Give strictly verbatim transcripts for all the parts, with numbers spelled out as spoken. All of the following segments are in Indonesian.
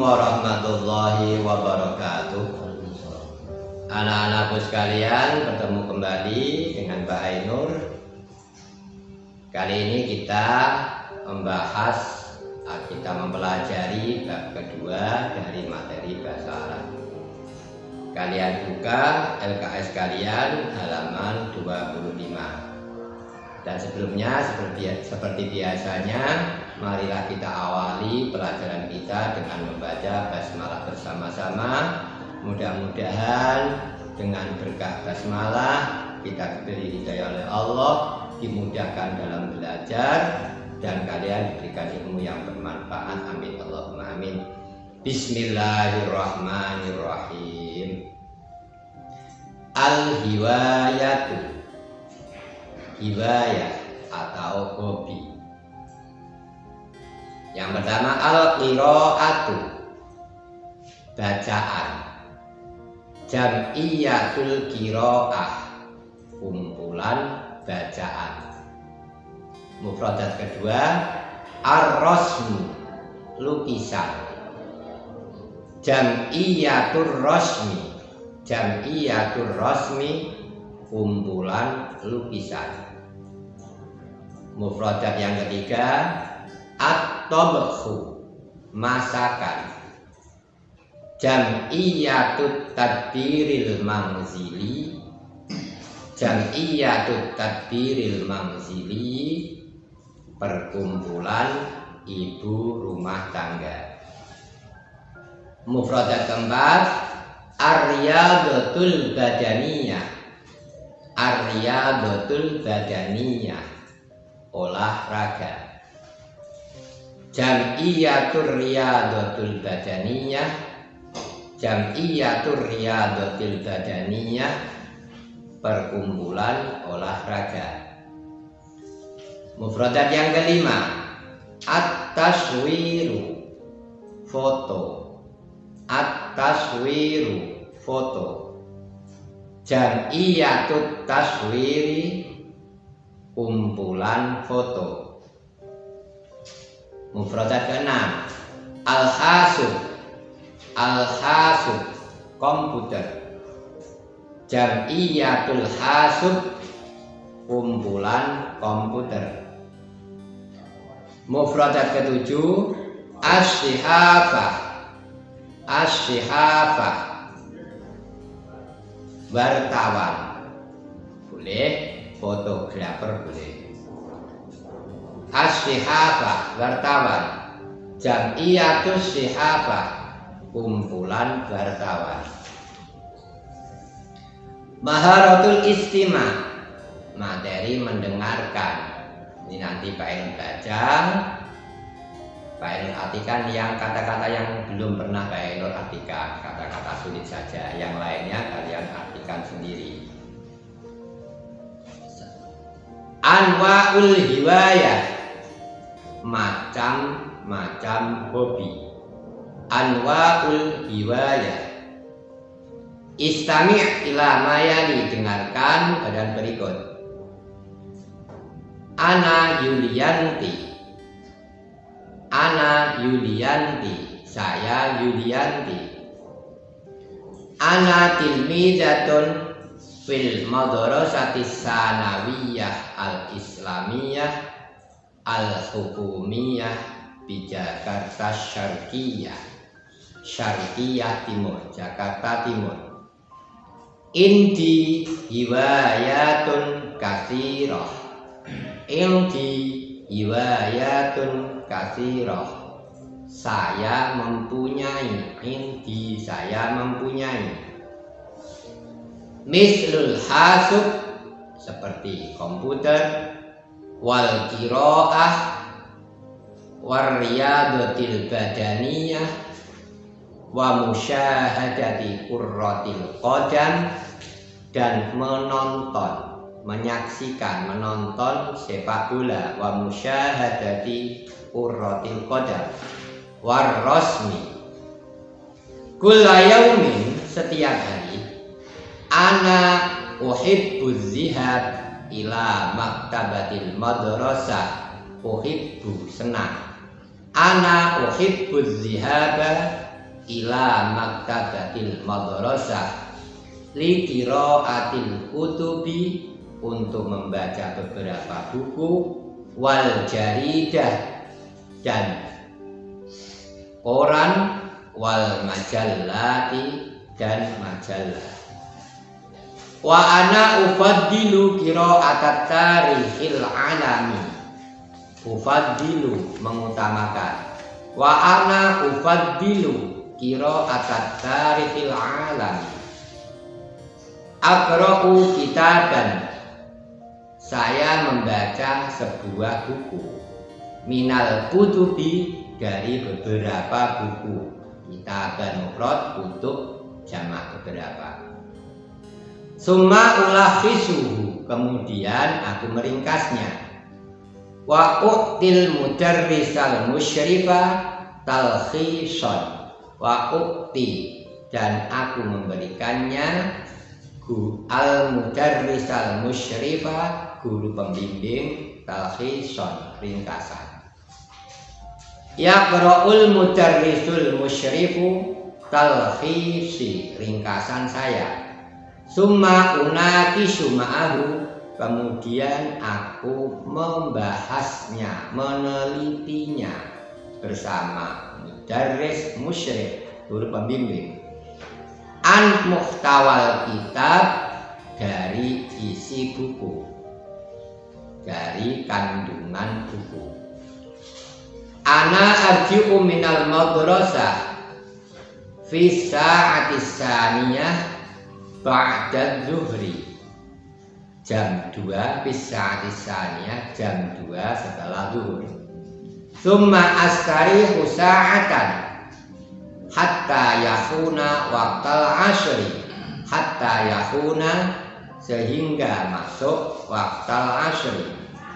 warahmatullahi wabarakatuh. Anak-anakku sekalian, bertemu kembali dengan Mbak Ainur. Kali ini kita membahas, kita mempelajari bab kedua dari materi bahasa Arab. Kalian buka L K S kalian halaman dua puluh lima. Dan sebelumnya seperti, seperti biasanya, marilah kita awali pelajaran kita dengan membaca basmalah bersama-sama. Mudah-mudahan dengan berkah basmalah kita diberi hidayah oleh Allah, dimudahkan dalam belajar, dan kalian diberikan ilmu yang bermanfaat. Amin Allahumma amin. Bismillahirrahmanirrahim. Al-hiwayatu, hiwayah atau hobi. Yang pertama al-qiraatu, bacaan. Jam'iyatul qiraah, kumpulan bacaan. Mufradat kedua ar-rasmu, lukisan. Jam'iyatur rasmi, jam'iyatur rasmi, kumpulan lukisan. Mufradat yang ketiga at-tabkhu, masakan. Jam'iyatut tadbiril manzili, jam'iyatut tadbiril manzili, perkumpulan ibu rumah tangga. Mufradat keempat ar-riyadatul badaniyah, ar-riyadatul badaniyah, olahraga. Jam'iyatur riyadatul badaniyah, jam'iyatur riyadatul badaniyah, perkumpulan olahraga. Mufradat yang kelima at-taswiru, foto. At-taswiru, foto. Jam'iyatut taswiri, kumpulan foto. Mufradat keenam al-hasub, al-hasub, komputer. Jam'iyatul hasub, kumpulan komputer. Mufradat ketujuh asy-syihafah, asy-syihafah, wartawan. Boleh, fotografer boleh. Asy-syihafah, wartawan. Jam'iyatus syihafah, kumpulan wartawan. Maharatul istima', materi mendengarkan. Ini nanti Pak Ainur baca, Pak Ainur artikan yang kata-kata yang belum pernah Pak Ainur artikan, kata-kata sulit saja. Yang lainnya kalian artikan sendiri. Anwa'ul hiwayah, macam-macam hobi. Anwa'ul hiwayah. Istami' ila mayani, dengarkan badan berikut. Ana Yulianti, Ana Yulianti, saya Yulianti. Ana tilmizatun fil madrasatis sanawiyah al-islamiyah al-hukumiyah di Jakarta Syarqiyah, Syarqiyah Timur, Jakarta Timur. Indi hiwayatun katsirah, indi hiwayatun katsirah, saya mempunyai, indi saya mempunyai. Mislul hasub, seperti komputer. Wal qiraah, war riyadatil badaniyah, wa musyahadati qurratil qadam, dan menonton, menyaksikan, menonton sepak bola. Wa musyahadati qurratil qadam, war rasmi. Kulla yaumin, setiap hari. Ana uhibbu zihab ila maktabatil madrasah, uhibbu, senang. Ana uhibbu zihaba ila maktabatil madrasah li qiraatil kutubi, untuk membaca beberapa buku, wal jaridah dan koran, wal majallati dan majalah. Wa ana ufaddilu qira'atat tarikhil alami, ufaddilu mengutamakan, wa ana ufaddilu qira'atat tarikhil alami, aqra'u kitaban, saya membaca sebuah buku, minal kutubi, dari beberapa buku, kitaban mufrad, kutub jamak beberapa. Summa ulafisuhu, kemudian aku meringkasnya. Wa uqtil mudarrisal musyrifa talkhison, wa uqti, dan aku memberikannya al mudarrisal musyrifa, guru pembimbing, talkhison, ringkasan. Yaqra'ul mudarrisul musyrifu talkhisi, ringkasan saya. Summa unaqishu ma'ahu, kemudian aku membahasnya, menelitinya bersama mudarris musyrif, guru pembimbing, an muhtawal kitab, dari isi buku, dari kandungan buku. Ana arji'u minal madrasah fi sa'atis saniyah ba'da zuhri, jam dua, fi sa'atis saniyah, jam dua setelah zuhur. Summa astarihu sa'atan hatta yakuna waqtal ashri, hatta yakuna, sehingga masuk waqtal ashri,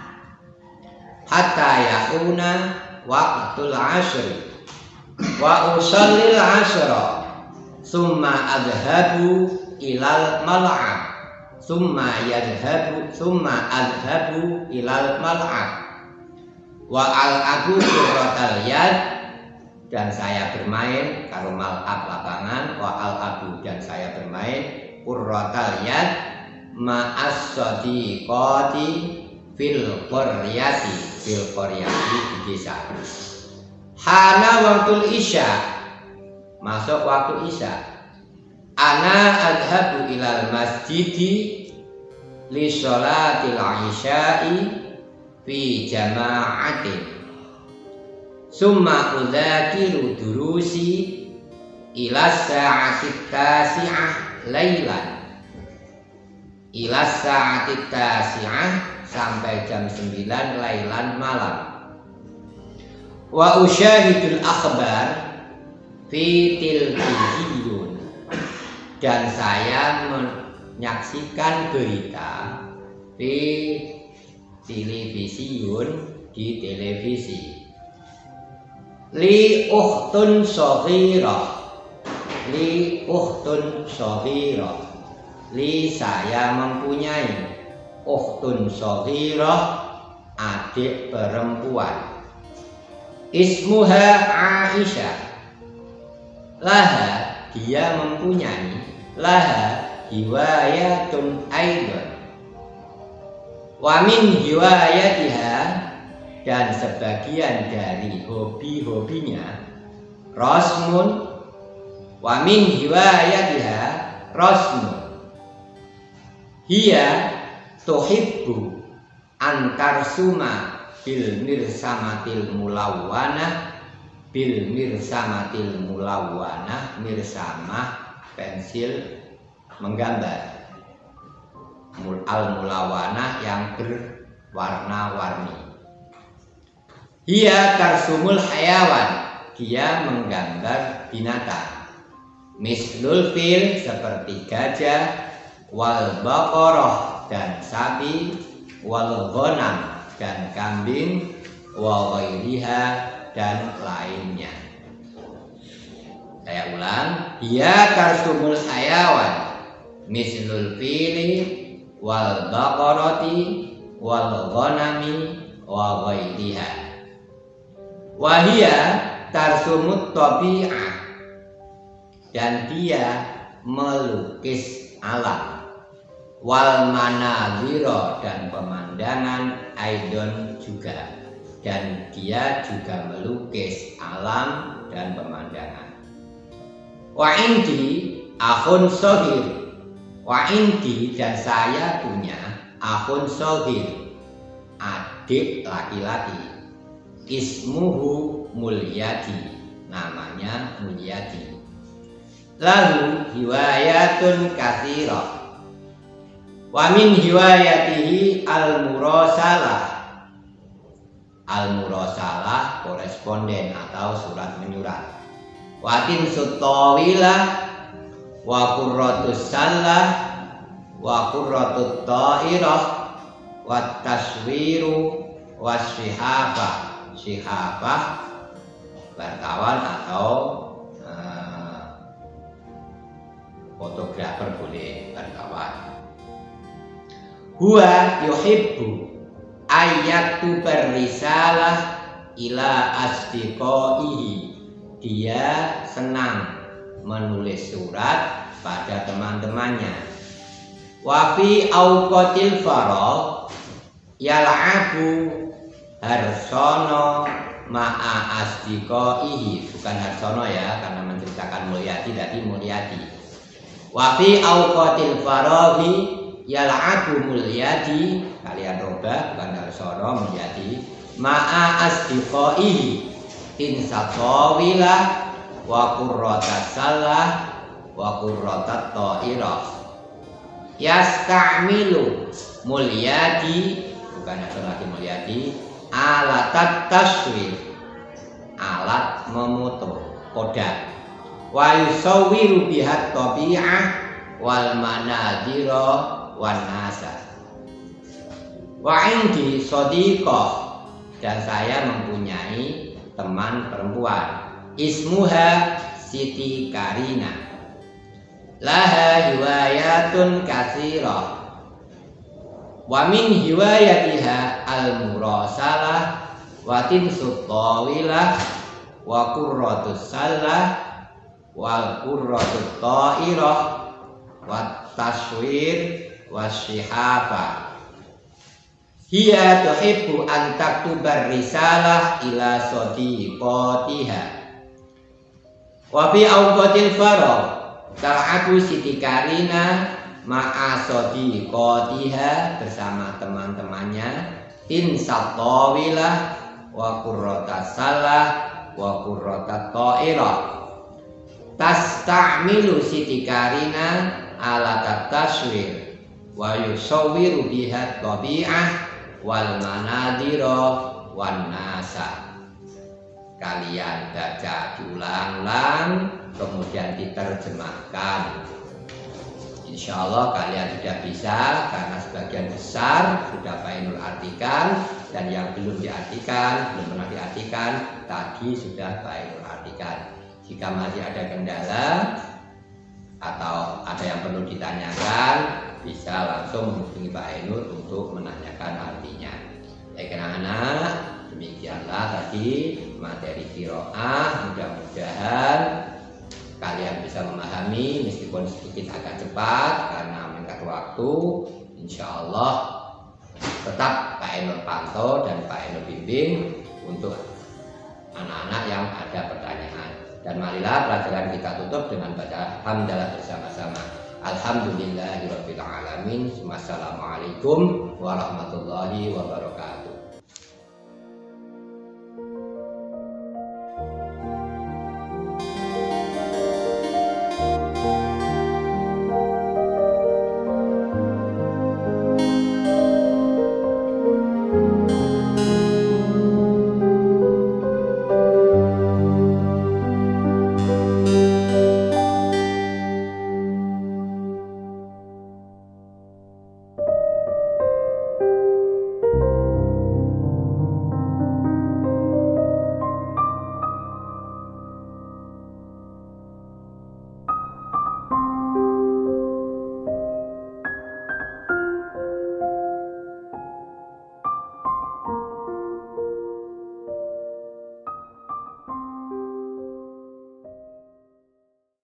hatta yakuna waqtul ashri, wa usallil ashra, summa adhabu ilal mal'ab, summa yadhabu, summa adhabu ilal mal'ab, wa al-abu qurratal yad, dan saya bermain, kalau mal'ab lapangan, wa al-abu, dan saya bermain, qurratal yad ma'as sadiqati fil qaryati, fil qaryati, di desa. Hana waktul isya, masuk waktu isya. Ana adhabu ilal masjidi li sholatil isya'i fi jama'atin, summa udzakiru durusi ila sa'atit tasi'ah lailan, ila sa'atit tasi'ah, sampai jam sembilan lailan, malam. Wa usyahidul akhbar fi tilviziyun, dan saya menyaksikan berita di televisiun, di televisi. Li ukhtun shaghirah, li ukhtun shaghirah, li, saya mempunyai, ukhtun shaghirah, adik perempuan. Ismuha Aisyah, laha, dia mempunyai, laha hiwayatun aidan, wa min hiwayatiha, dan sebagian dari hobi-hobinya, rasmun, wa min hiwayatiha rasmun, hiya tuhibbu antarsuma bil mirsamatil mulawwanah, bil mirsamatil mulawwanah, mirsamah pensil menggambar, al mulawwanah yang berwarna-warni. Hiya tarsumul hayawan, dia menggambar binatang, mislul fil, seperti gajah, wal baqarah, dan sapi, wal ghanam, dan kambing, wa ghairiha, dan lainnya. Saya ulang, hiya tarsumul hayawan, mislul fili, wal baqarati, wal ghanami, wa ghairiha. Wa hiya tarsumut tabi'ah, dan dia melukis alam. Wal manaziro dan pemandangan aidon juga, dan dia juga melukis alam dan pemandangan. Wa indi akhun sohir, wa indi dan saya punya akhun sohir, adik laki-laki. Ismuhu Mulyadi, namanya Mulyadi. Lahu hiwayatun katsirah, wa min hiwayatihi al-murasalah. Al-murasalah koresponden atau surat menyurat. Watin sutawilah wa qurratus salah wa qurratut ta'irah wa taswiru wa syihafah. Syihafah wartawan atau uh, fotografer boleh wartawan. Huwa yuhibbu ayatu berisalah ila asdiqaihi, dia senang menulis surat pada teman-temannya. Wa fi awqatil faragh yal'abu Harsono ma'a asdiqaihi, bukan Harsono ya, karena menceritakan Mulyadi tadi Mulyadi. Wa fi awqatil faraghi yal'abu Mulyadi, kalian roba bukan Harsono, Mulyadi ma'a asdiqaihi tinsatawilah wa qurratas salah wa qurratat ta'irah. Yasta'milu Mulyadi, bukan Harsono lagi Mulyadi, alatat taswir, alat memoto, kodak. Wa yusawwiru bihat tabi'ah wal manadhira wan nasa. Wa indi sadiqah, dan saya mempunyai teman perempuan, ismuha Siti Karina. Laha hiwayatun katsirah, wa min hiwayatiha al-murasalah wa tinsut tawilah wa qurratus salah wal qurratut ta'irah wa taswir wa syihafah. Hiya tuhibbu an taktubar risalah ila sadiqatiha. Wa fi awqatil faragh tal'abu Siti Karina ma'a sadiqatiha, bersama teman-temannya, tinsat tawilah wa qurratas salah wa qurratat ta'irah. Tasta'milu Siti Karina ala taswir wa yusawwiru biha tabi'ah wal manadhira wan nasa. Kalian baca diulang-ulang kemudian diterjemahkan. Insya Allah kalian sudah bisa, karena sebagian besar sudah Pak Ainur artikan, dan yang belum diartikan, belum pernah diartikan, tadi sudah Pak Ainur artikan. Jika masih ada kendala atau ada yang perlu ditanyakan, bisa langsung menghubungi Pak Ainur untuk menanyakan artinya. Baik anak-anak, demikianlah tadi materi qiraah. Mudah-mudahan kalian bisa memahami meskipun sedikit agak cepat karena meningkat waktu. Insya Allah tetap Pak Ainur pantau dan Pak Ainur bimbing untuk anak-anak yang ada pertanyaan. Dan marilah pelajaran kita tutup dengan baca hamdalah bersama-sama. Alhamdulillahirabbil alamin. Wassalamualaikum warahmatullahi wabarakatuh.